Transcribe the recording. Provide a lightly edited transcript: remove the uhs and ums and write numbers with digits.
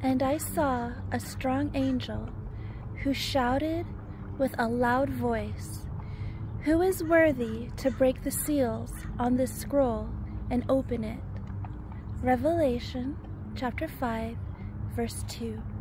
And I saw a strong angel who shouted with a loud voice, "Who is worthy to break the seals on this scroll and open it?" Revelation chapter 5, verse 2.